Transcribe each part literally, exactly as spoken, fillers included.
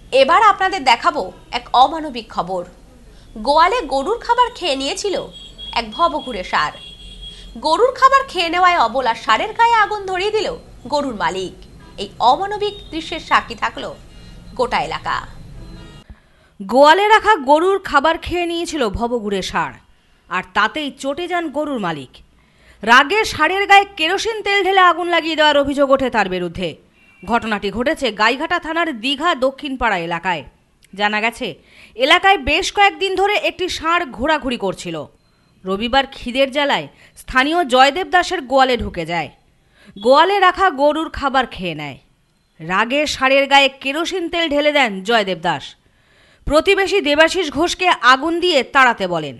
এবার আপনাদের দেখাবো এক অমানবিক খবর। গোয়ালে গরুর খাবার খেয়ে নিয়েছিল এক ভবঘুরে ষাঁড়। গরুর খাবার খেয়ে নেওয়ায় অবলা ষাঁড়ের গায়ে আগুন ধরিয়ে দিল গরুর মালিক। এই অমানবিক দৃশ্যের সাক্ষী থাকলো গোটা এলাকা। গোয়ালে রাখা গরুর খাবার খেয়ে নিয়েছিল ভবঘুরে ষাঁড়, আর তাতেই চটে যান গরুর মালিক। রাগে ষাঁড়ের গায়ে কেরোসিন তেল ঢেলে আগুন লাগিয়ে দেওয়ার অভিযোগ ওঠে তার বিরুদ্ধে। ঘটনাটি ঘটেছে গাইঘাটা থানার দীঘা দক্ষিণপাড়া এলাকায়। জানা গেছে, এলাকায় বেশ কয়েকদিন ধরে একটি ষাঁড় ঘোরাঘুরি করছিল। রবিবার খিদের জ্বালায় স্থানীয় জয়দেব দাসের গোয়ালে ঢুকে যায়। গোয়ালে রাখা গরুর খাবার খেয়ে নেয়। রাগে ষাঁড়ের গায়ে কেরোসিন তেল ঢেলে দেন জয়দেব দাস। প্রতিবেশী দেবাশিস ঘোষকে আগুন দিয়ে তাড়াতে বলেন।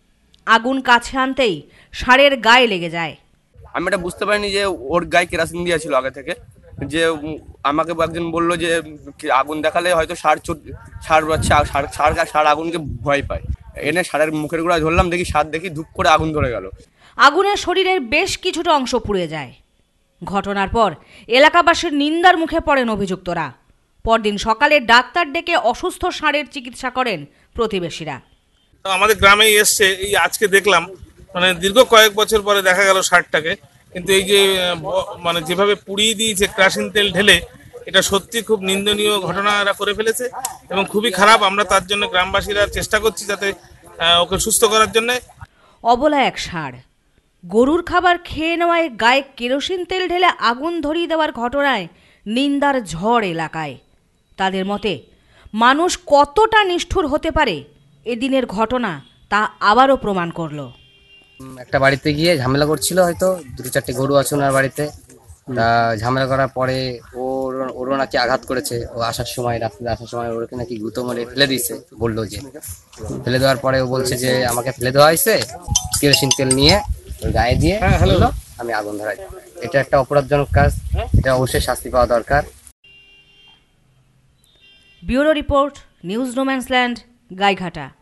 আগুন কাছে আনতেই ষাঁড়ের গায়ে লেগে যায়। আমি এটা বুঝতে পারিনি যে ওর গায়ে কেরোসিন দেওয়া ছিল আগে থেকে। যে আমাকে একজন বললো যে আগুন দেখালে হয়তো ষাঁড় ষাঁড় ষাঁড় ষাঁড় ষাঁড় আগুনকে ভয় পায়। এনে ষাঁড়ের মুখের গোড়ায় ধরলাম, দেখি ষাঁড় দেখি ধূপ করে আগুন ধরে গেল। আগুনে শরীরের বেশ কিছুটা অংশ পুড়ে যায়। ঘটনার পর এলাকাবাসীর নিন্দার মুখে পড়েন অভিযুক্তরা। পরদিন সকালে ডাক্তার ডেকে অসুস্থ ষাঁড়ের চিকিৎসা করেন প্রতিবেশীরা। আমাদের গ্রামেই এসছে, এই আজকে দেখলাম, মানে দীর্ঘ কয়েক বছর পরে দেখা গেল ষাঁড়টাকে। কিন্তু এই যে মানে যেভাবে পুড়িয়ে দিয়েছে কেরোসিন তেল ঢেলে, এটা সত্যি খুব নিন্দনীয় ঘটনা এরা করে ফেলেছে এবং খুবই খারাপ। আমরা তার জন্য গ্রামবাসীরা চেষ্টা করছি যাতে ওকে সুস্থ করার জন্য। অবলা এক ষাঁড় গরুর খাবার খেয়ে নেওয়ায় গায়ে কেরোসিন তেল ঢেলে আগুন ধরিয়ে দেওয়ার ঘটনায় নিন্দার ঝড় এলাকায়। তাদের মতে, মানুষ কতটা নিষ্ঠুর হতে পারে এদিনের ঘটনা তা আবারও প্রমাণ করলো। একটা বাড়িতে গিয়ে ঝামেলা করছিল, হয়তো দুটো চারটে গরু আছে ওনার বাড়িতে। তা ঝামেলা করার পরে ওর ওরও নাকি আঘাত করেছে। ও আসার সময় রাস্তায় আসার সময় ওরকে নাকি গুঁতো মেরে ফেলে দিয়েছে। বললো যে ফেলে দেওয়ার পরে ও বলছে যে আমাকে ফেলে দেওয়া হয়েছে, কেরোসিন তেল নিয়ে ওর গায়ে দিয়ে বললো আমি আগুন ধরাই। এটা একটা অপরাধজনক কাজ, এটা অবশ্যই শাস্তি পাওয়া দরকার। Bureau report, news no man's land, Gaighata.